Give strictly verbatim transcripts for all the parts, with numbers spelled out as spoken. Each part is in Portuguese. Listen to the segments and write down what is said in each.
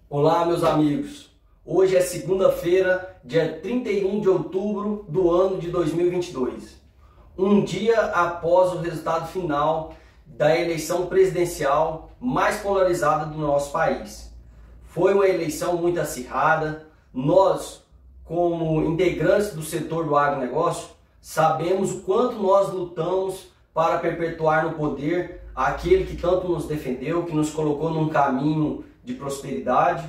Olá, meus amigos. Hoje é segunda-feira, dia trinta e um de outubro do ano de dois mil e vinte e dois. Um dia após o resultado final da eleição presidencial mais polarizada do nosso país. Foi uma eleição muito acirrada. Nós, como integrantes do setor do agronegócio, sabemos o quanto nós lutamos para perpetuar no poder aquele que tanto nos defendeu, que nos colocou num caminho de prosperidade.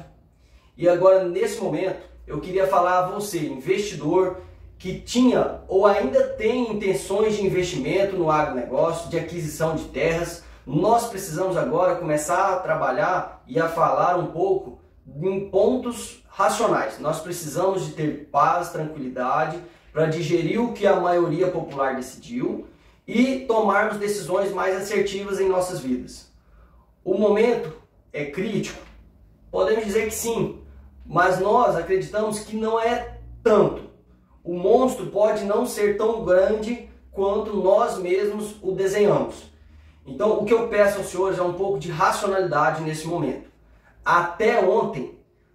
E agora, nesse momento, eu queria falar a você, investidor, que tinha ou ainda tem intenções de investimento no agronegócio, de aquisição de terras. Nós precisamos agora começar a trabalhar e a falar um pouco em pontos racionais. Nós precisamos de ter paz, tranquilidade, para digerir o que a maioria popular decidiu e tomarmos decisões mais assertivas em nossas vidas. O momento é crítico? Podemos dizer que sim, mas nós acreditamos que não é tanto. O monstro pode não ser tão grande quanto nós mesmos o desenhamos. Então, o que eu peço aos senhores é um pouco de racionalidade nesse momento. Até ontem,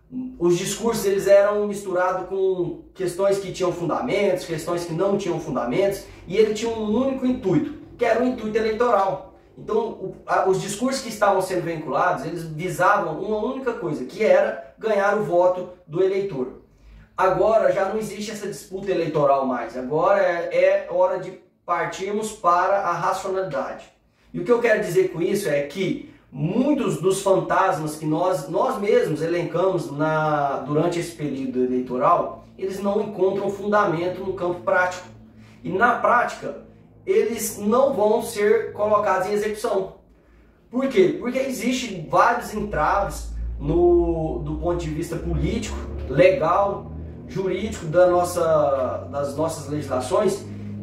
os discursos eles eram misturados com questões que tinham fundamentos, questões que não tinham fundamentos, e ele tinha um único intuito, que era o intuito eleitoral. Então, o, a, os discursos que estavam sendo vinculados, eles visavam uma única coisa, que era ganhar o voto do eleitor. Agora já não existe essa disputa eleitoral mais, agora é, é hora de partirmos para a racionalidade. E o que eu quero dizer com isso é que muitos dos fantasmas que nós, nós mesmos elencamos na, durante esse período eleitoral, eles não encontram fundamento no campo prático. E na prática, eles não vão ser colocados em execução. Por quê? Porque existem vários entraves no, do ponto de vista político, legal, jurídico da nossa, das nossas legislações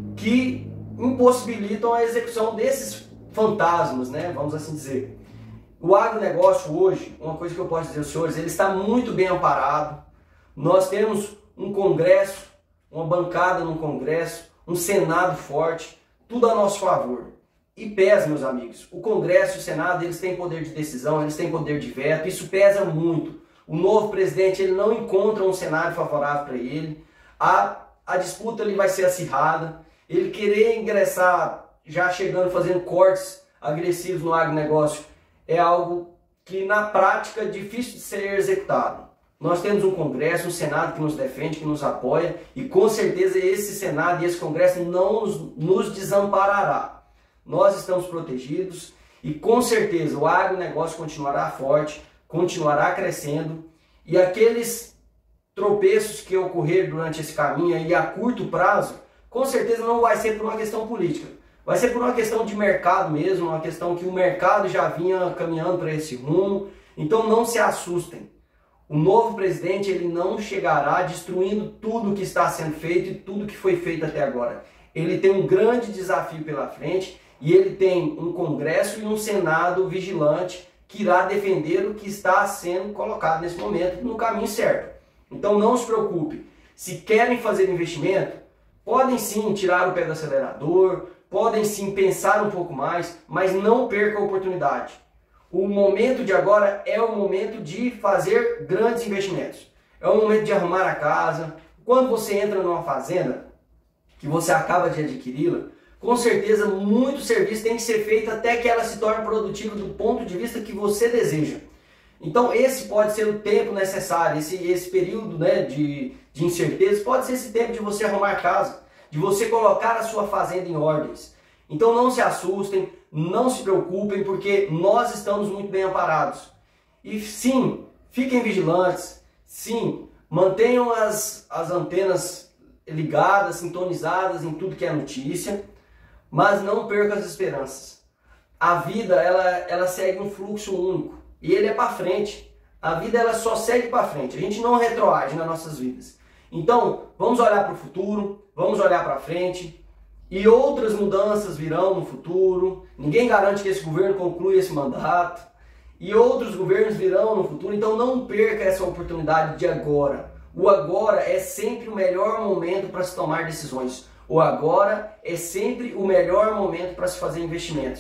que impossibilitam a execução desses fantasmas, né? Vamos assim dizer. O agronegócio hoje, uma coisa que eu posso dizer aos senhores, ele está muito bem amparado. Nós temos um Congresso, uma bancada no Congresso, um Senado forte, tudo a nosso favor. E pesa, meus amigos, o Congresso e o Senado, eles têm poder de decisão, eles têm poder de veto, isso pesa muito. O novo presidente, ele não encontra um cenário favorável para ele, a, a disputa ele vai ser acirrada, ele querer ingressar já chegando fazendo cortes agressivos no agronegócio é algo que na prática é difícil de ser executado. Nós temos um Congresso, um Senado que nos defende, que nos apoia, e com certeza esse Senado e esse Congresso não nos, nos desamparará. Nós estamos protegidos e com certeza o agronegócio continuará forte, continuará crescendo, e aqueles tropeços que ocorrer durante esse caminho e a curto prazo, com certeza não vai ser por uma questão política, vai ser por uma questão de mercado mesmo, uma questão que o mercado já vinha caminhando para esse rumo. Então não se assustem. O novo presidente ele não chegará destruindo tudo que está sendo feito e tudo que foi feito até agora. Ele tem um grande desafio pela frente e ele tem um Congresso e um Senado vigilante que irá defender o que está sendo colocado nesse momento no caminho certo. Então não se preocupe. Se querem fazer investimento, podem sim tirar o pé do acelerador, podem sim pensar um pouco mais, mas não perca a oportunidade. O momento de agora é o momento de fazer grandes investimentos. É o momento de arrumar a casa. Quando você entra numa fazenda, que você acaba de adquiri-la, com certeza muito serviço tem que ser feito até que ela se torne produtiva do ponto de vista que você deseja. Então esse pode ser o tempo necessário, esse, esse período né, de, de incerteza, pode ser esse tempo de você arrumar a casa, de você colocar a sua fazenda em ordens. Então não se assustem, não se preocupem, porque nós estamos muito bem amparados. E sim, fiquem vigilantes, sim, mantenham as, as antenas ligadas, sintonizadas em tudo que é notícia, mas não percam as esperanças. A vida, ela, ela segue um fluxo único, e ele é para frente. A vida, ela só segue para frente, a gente não retroage nas nossas vidas. Então, vamos olhar para o futuro, vamos olhar para frente, e outras mudanças virão no futuro. Ninguém garante que esse governo conclua esse mandato, e outros governos virão no futuro, então não perca essa oportunidade de agora. O agora é sempre o melhor momento para se tomar decisões. O agora é sempre o melhor momento para se fazer investimentos.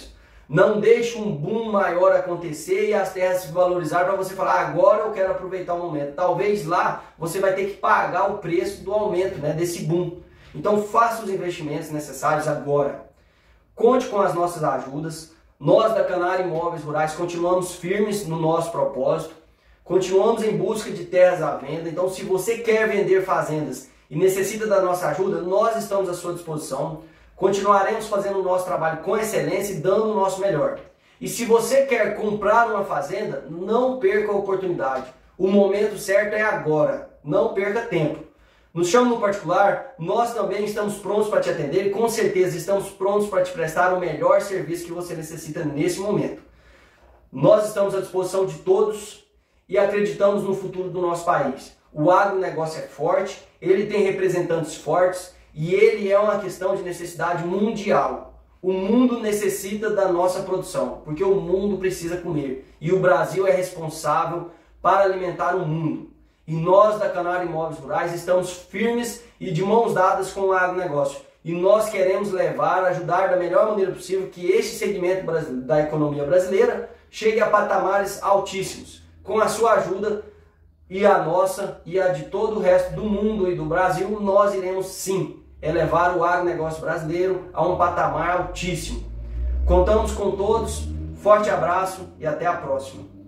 Não deixe um boom maior acontecer e as terras se valorizar para você falar, agora eu quero aproveitar o momento. Talvez lá você vai ter que pagar o preço do aumento, né, desse boom. Então faça os investimentos necessários agora. Conte com as nossas ajudas. Nós da Canário Imóveis Rurais continuamos firmes no nosso propósito. Continuamos em busca de terras à venda. Então se você quer vender fazendas e necessita da nossa ajuda, nós estamos à sua disposição. Continuaremos fazendo o nosso trabalho com excelência e dando o nosso melhor. E se você quer comprar uma fazenda, não perca a oportunidade. O momento certo é agora. Não perca tempo. Nos chame no particular, nós também estamos prontos para te atender e com certeza estamos prontos para te prestar o melhor serviço que você necessita nesse momento. Nós estamos à disposição de todos e acreditamos no futuro do nosso país. O agronegócio é forte, ele tem representantes fortes e ele é uma questão de necessidade mundial. O mundo necessita da nossa produção, porque o mundo precisa comer e o Brasil é responsável para alimentar o mundo. E nós da Canário Imóveis Rurais estamos firmes e de mãos dadas com o agronegócio. E nós queremos levar, ajudar da melhor maneira possível que este segmento da economia brasileira chegue a patamares altíssimos. Com a sua ajuda e a nossa e a de todo o resto do mundo e do Brasil, nós iremos sim elevar o agronegócio brasileiro a um patamar altíssimo. Contamos com todos, forte abraço e até a próxima.